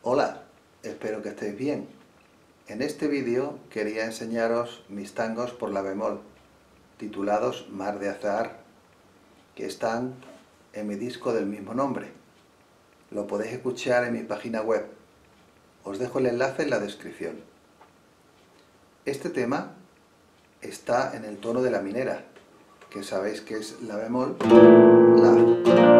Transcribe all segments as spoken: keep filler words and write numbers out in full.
Hola, espero que estéis bien. En este vídeo quería enseñaros mis tangos por la bemol, titulados Mar de Azahar, que están en mi disco del mismo nombre. Lo podéis escuchar en mi página web. Os dejo el enlace en la descripción. Este tema está en el tono de la minera, que sabéis que es la bemol, la.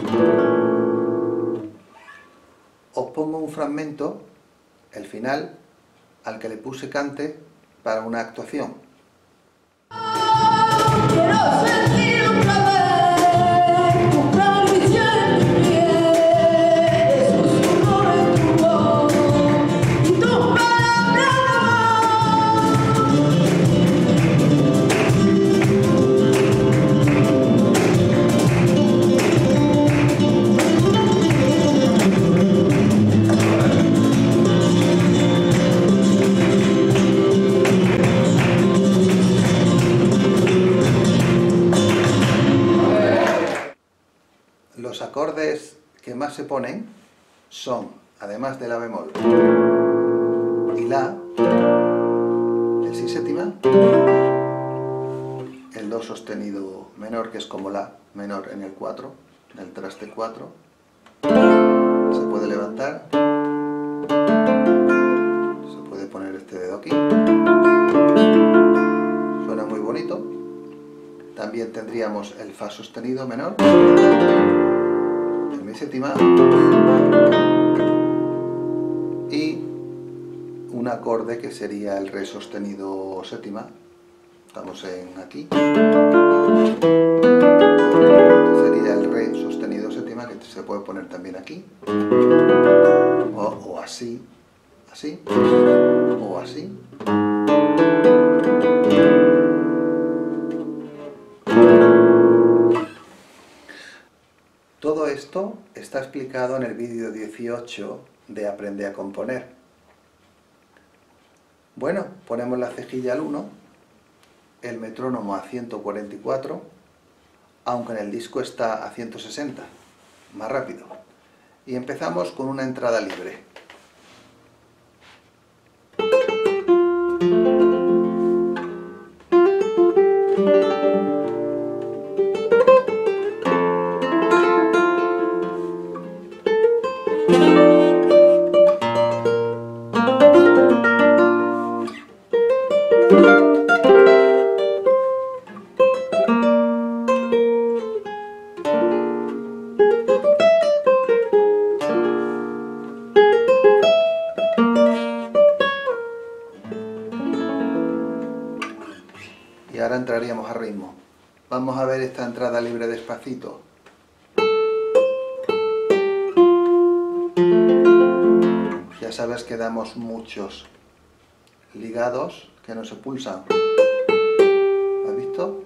Os pongo un fragmento, el final, al que le puse cante para una actuación. Quiero sentir otra vez tu caricia en mi piel, el susurro de tu voz y tus Los acordes que más se ponen son, además de la bemol y la, el si séptima, el do sostenido menor, que es como la menor en el cuatro, en el traste cuatro, se puede levantar, se puede poner este dedo aquí, suena muy bonito. También tendríamos el fa sostenido menor, el mi séptima y un acorde que sería el re sostenido séptima. Estamos en aquí. Sería el re sostenido séptima, que se puede poner también aquí. O, o así, así, o así. Todo esto está explicado en el vídeo dieciocho de Aprende a componer. Bueno, ponemos la cejilla al uno, el metrónomo a ciento cuarenta y cuatro, aunque en el disco está a ciento sesenta, más rápido. Y empezamos con una entrada libre. Y ahora entraríamos a ritmo. Vamos a ver esta entrada libre despacito. Ya sabes que damos muchos ligados que no se pulsan. ¿Has visto?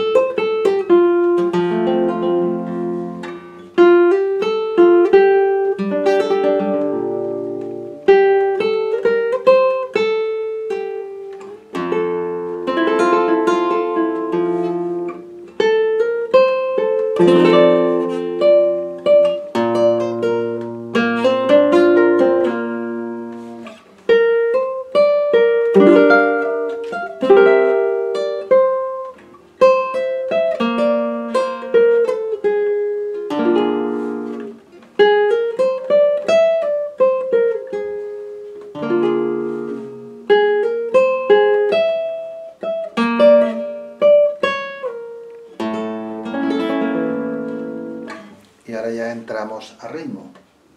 Y ahora ya entramos a ritmo.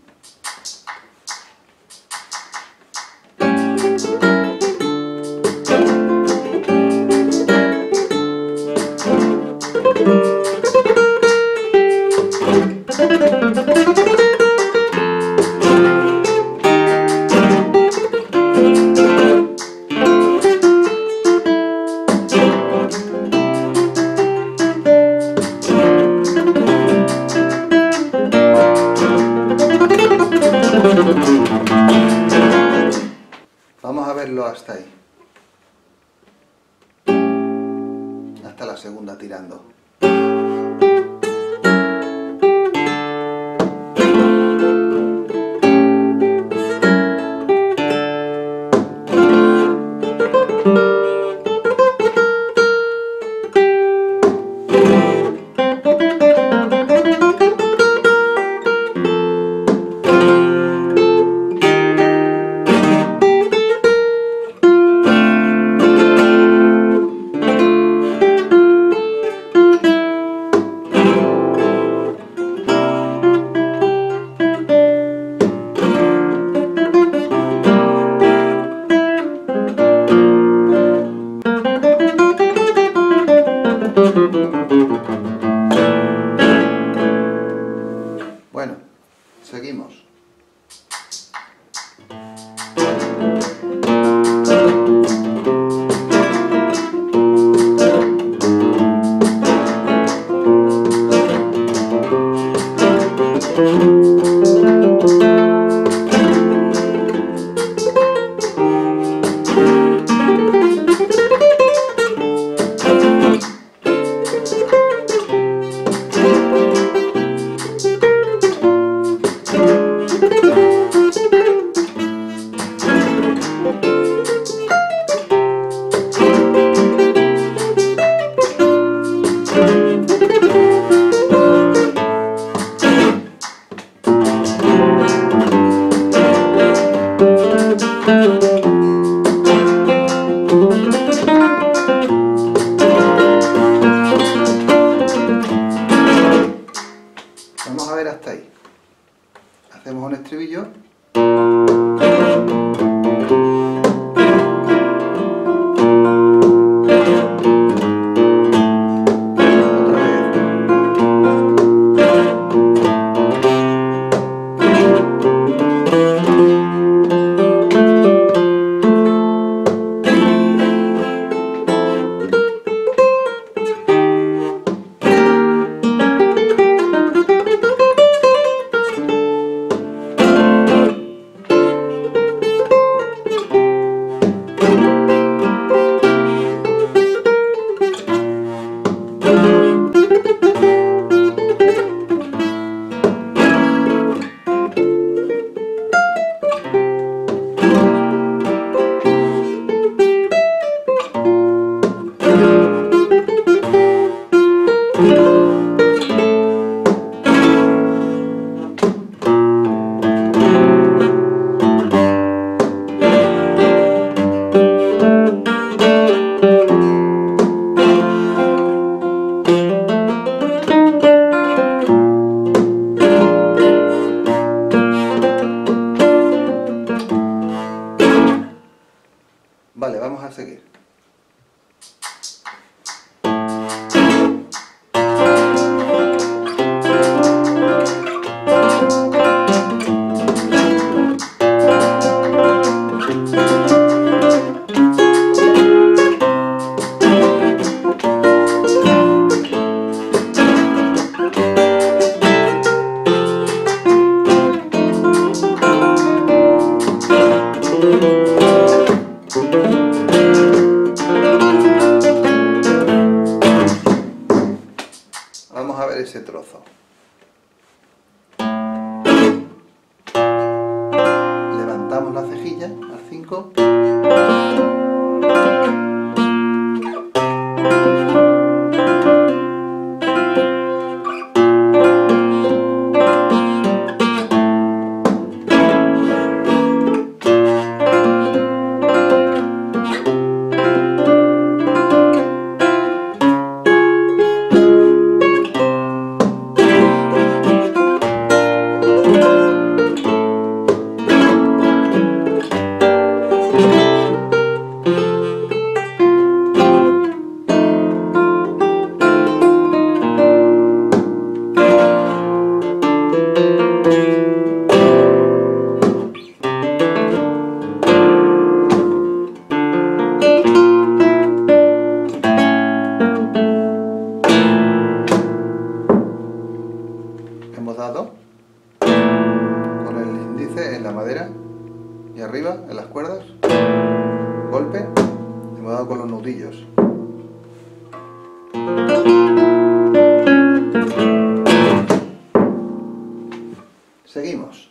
Vamos a verlo hasta ahí. Hasta la segunda tirando. Bueno, seguimos. Vamos a ver hasta ahí. Hacemos un estribillo. Vale, vamos a seguir. Vamos a ver ese trozo. Levantamos la cejilla al cinco. Hemos dado con el índice en la madera y arriba en las cuerdas, golpe, hemos dado con los nudillos. Seguimos.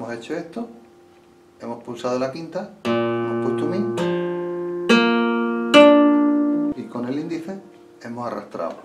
hemos hecho esto, hemos pulsado la quinta, hemos puesto mi y con el índice hemos arrastrado.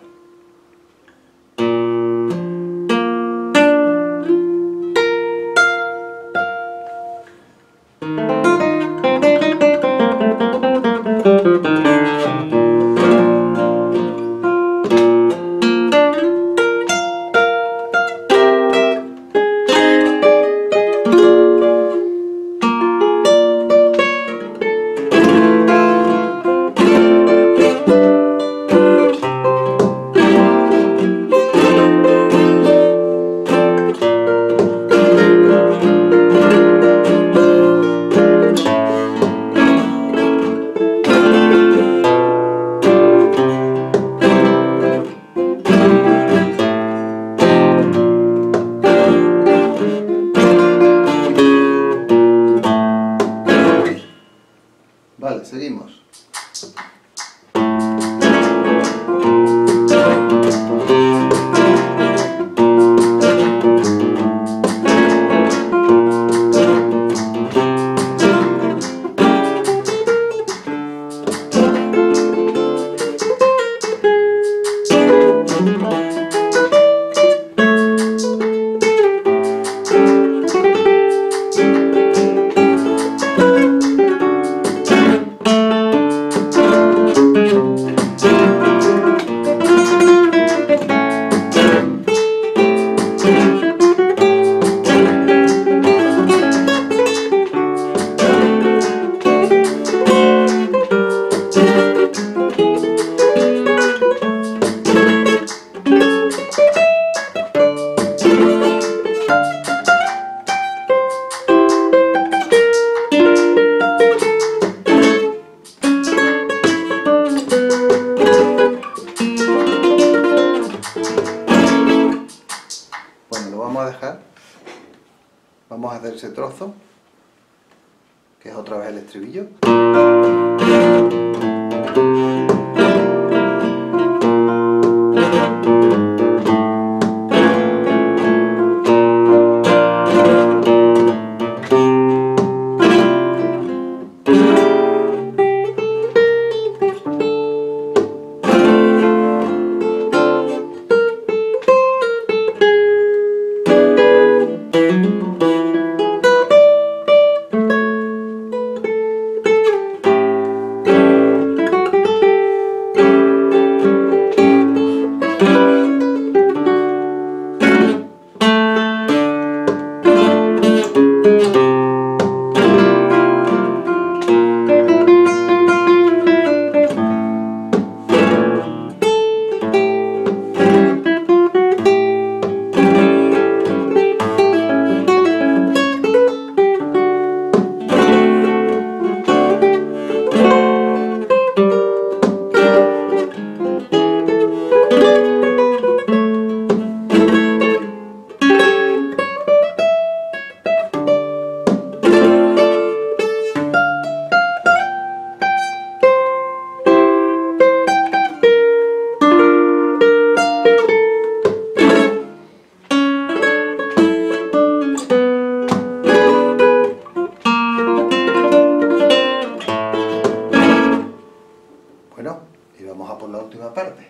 Vale, seguimos. Vamos a dejar, vamos a hacer ese trozo, que es otra vez el estribillo. Bueno, y vamos a por la última parte.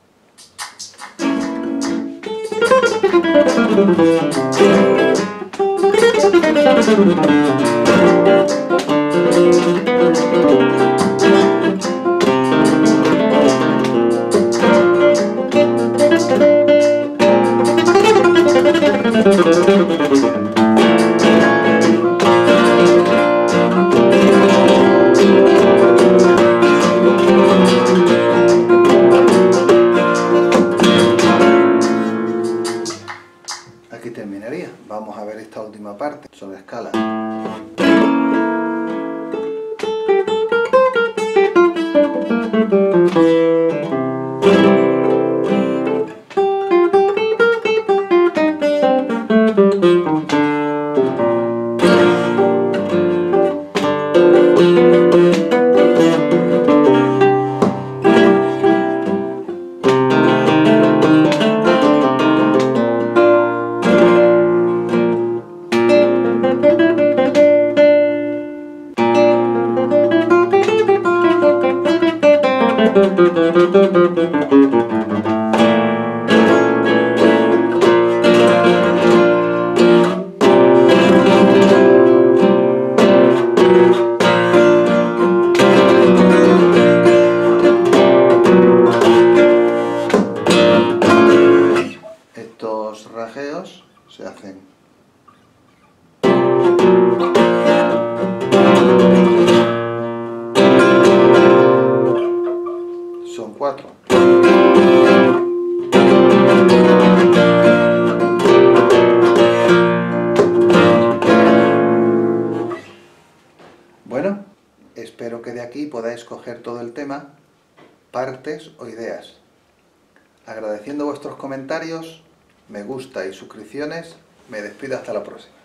Aquí terminaría. Vamos a ver esta última parte sobre escala. espero que de aquí podáis coger todo el tema, partes o ideas. Agradeciendo vuestros comentarios, me gusta y suscripciones, me despido hasta la próxima.